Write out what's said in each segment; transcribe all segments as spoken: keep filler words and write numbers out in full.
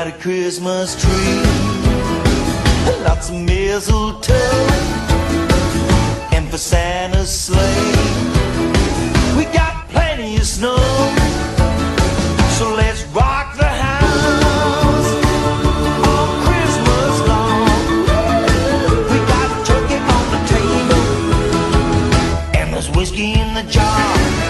a Christmas tree, lots of mistletoe, and for Santa's sleigh we got plenty of snow. So let's rock the house all Christmas long. We got a turkey on the table, and there's whiskey in the jar.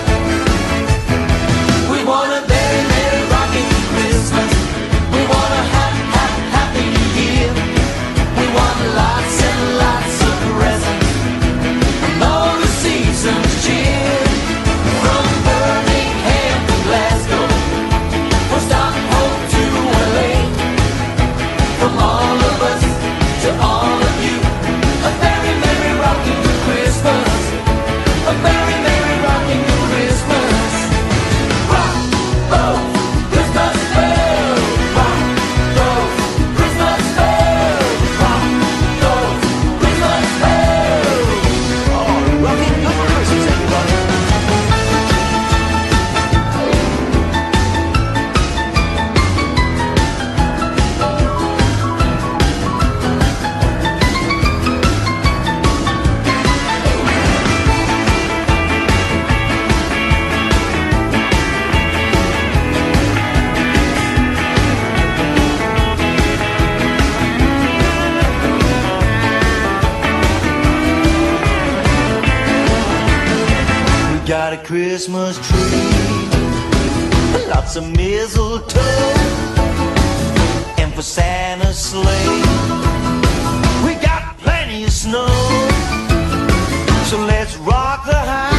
We want a very, very rocking Christmas. We want a happy, happy, happy New Year. We want lots and lots of presents and all the season's cheer. From Birmingham to Glasgow, from Stockholm to L A, from all of us to all of you, a very, very rocking Christmas. A very, very rocking Christmas. Rock those Christmas bells. Rock those Christmas bells. Rock those Christmas bells. Oh, rocking good for Christmas, everybody. Got a Christmas tree, lots of mistletoe, and for Santa's sleigh we got plenty of snow. So let's rock the house